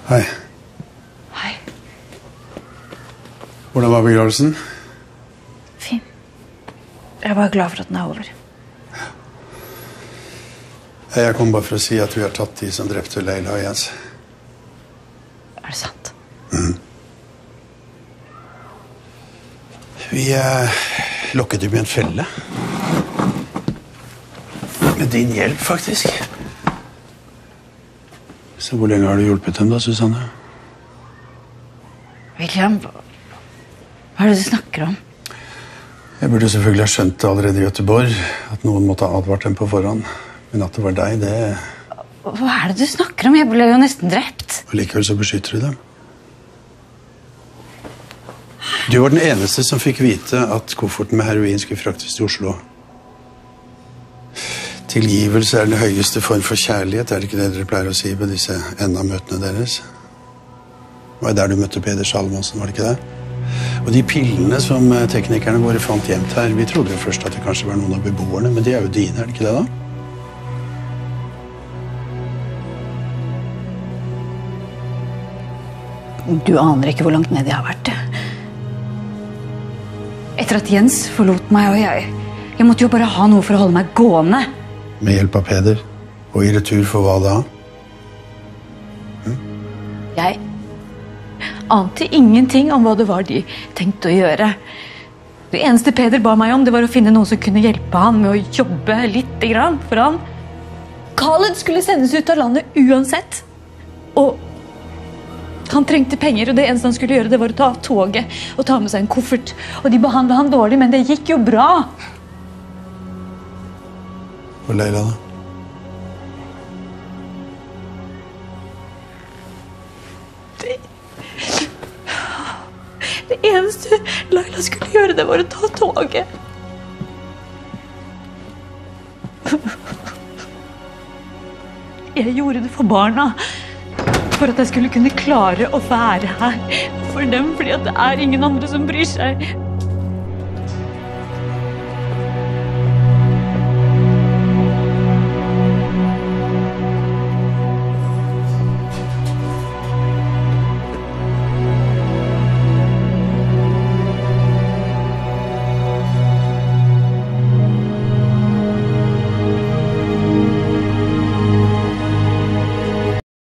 Hei. Hei. Hvordan var begravelsen? Fin. Jeg er bare glad for at den er over. Jeg kom bare for å si at vi har tatt de som drepte Leila og Jens. Er det sant? Vi lokket dem i en felle. Med din hjelp, faktisk. Så hvor lenge har du hjulpet dem da, Susanne? William, hva er det du snakker om? Jeg burde selvfølgelig ha skjønt det allerede i Göteborg, at noen måtte ha advart dem på forhånd. Men at det var deg, det... Hva er det du snakker om? Jeg ble jo nesten drept. Og likevel så beskytter du dem. Du var den eneste som fikk vite at kofferten med heroin skulle fraktes til Oslo. Tilgivelse er den høyeste form for kjærlighet, er det ikke det dere pleier å si ved disse enda møtene deres? Det var der du møtte Peder Salmonsen, var det ikke det? Og de pillene som teknikerne våre fant gjemt her, vi trodde jo først at det kanskje var noen av beboerne, men de er jo dine, er det ikke det da? Du aner ikke hvor langt ned jeg har vært. Etter at Jens forlot meg, og jeg måtte jo bare ha noe for å holde meg gående. Med hjelp av Peder? Og i retur for hva da? Jeg ante ingenting om hva det var de tenkte å gjøre. Det eneste Peder ba meg om, det var å finne noen som kunne hjelpe han med å jobbe litt grann for han. Khaled skulle sendes ut av landet uansett. Og han trengte penger, og det eneste han skulle gjøre, det var å ta toget og ta med seg en koffert. Og de behandlet han dårlig, men det gikk jo bra. Og Leila da? Det eneste Leila skulle gjøre, det var å ta toget. Jeg gjorde det for barna. For at jeg skulle kunne klare å være her for dem, fordi at det er ingen andre som bryr seg.